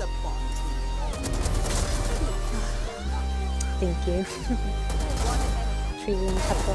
Thank you. Treating couple.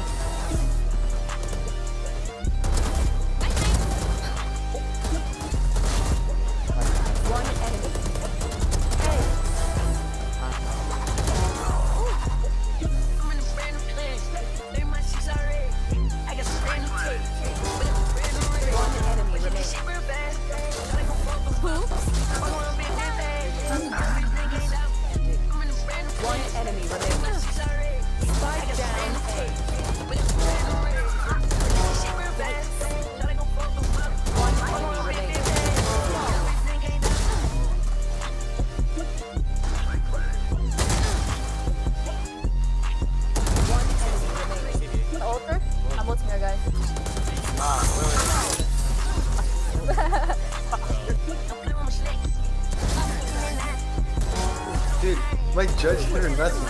Dude, my judge hit her investment.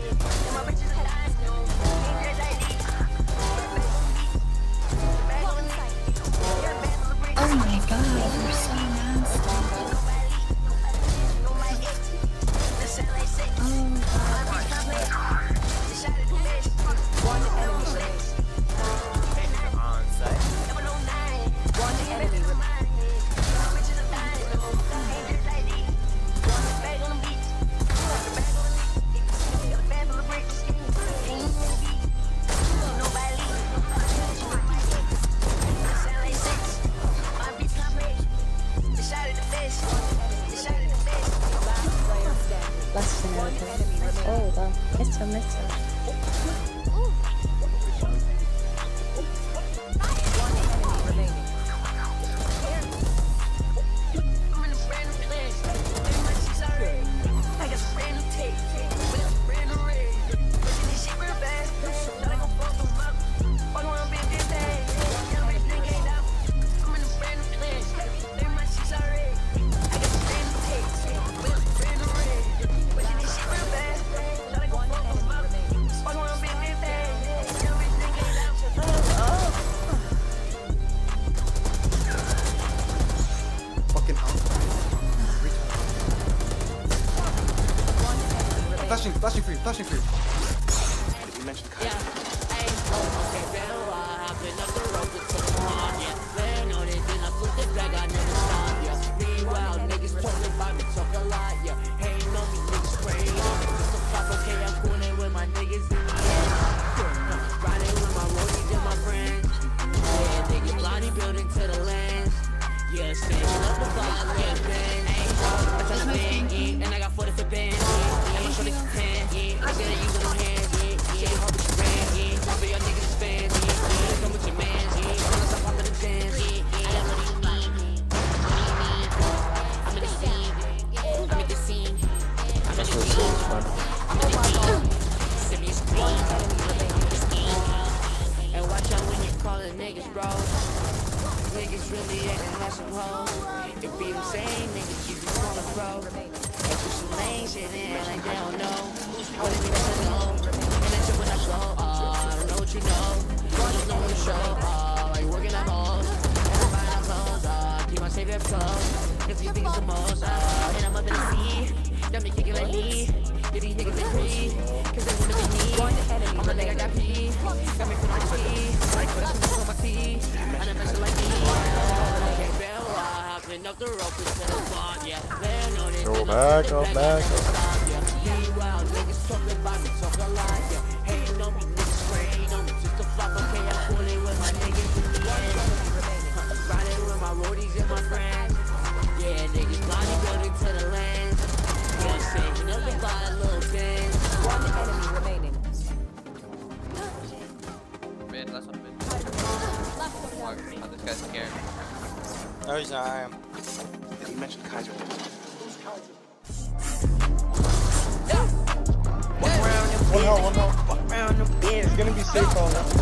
Oh my god, you're so nasty. Oh, wow. Missed her. Flashing free. You mentioned Kaiser. Niggas really acting like some hoes. It be the same niggas keep you on the road. They put some lame shit in like they don't know. What it means to know. And that's it when I go. I don't know what you know. I just know when to show. Are you working at home? Everybody out clothes. Keep my savior close. Cause these niggas the most. And I'm up in the sea. Got me kicking like me. Yeah, these niggas they free. Cause they wanna be me. I'm the nigga got pee. Got me put on the tea. That's on my tea. And I'm messing like me. Go back, go back. This guy's scared. No, he's not. I am. You mentioned Kaiser. One hole. He's gonna be safe all that.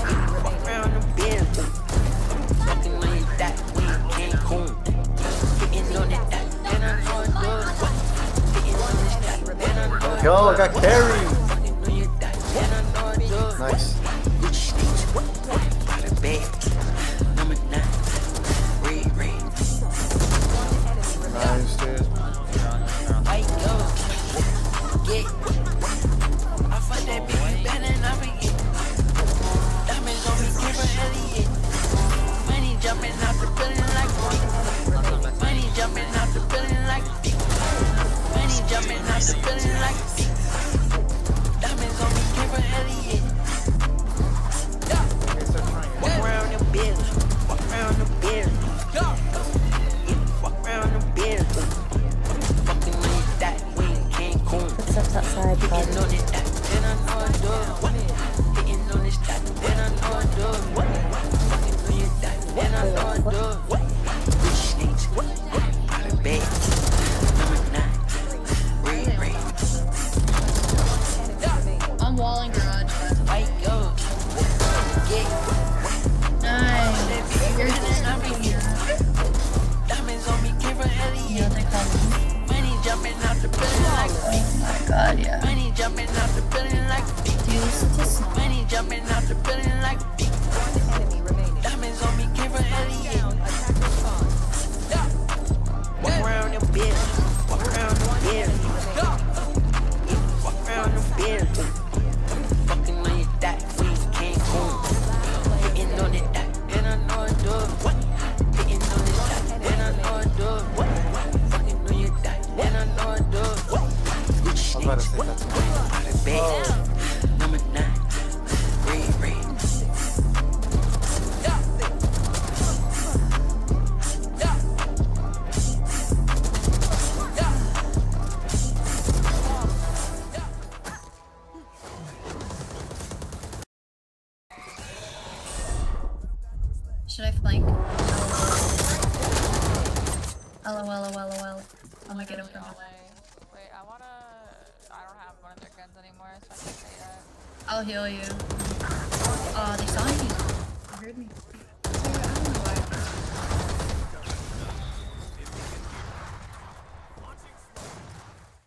Go, I got carried. Nice. Nice, dude. Yeah, they call me. Money jumping out the building like Oh my god, yeah. money jumping out the building like Do you listen to song? money jumping out the building like diamonds on me came from Elliot. Walk around the building, walk around the building, walk around the building. Fucking on your dot, we can't go. Hitting on it dot, and I know I do it. What? Hitting on it dot, and I know I do it. What? Fucking on your dot, and I know I do it. What? Which I was about to say what? that. Out of bed, number 9, red. Should I flank? LOL. I'm gonna get him from him. Wait, I don't have one of their guns anymore, so I can say that. I'll heal you.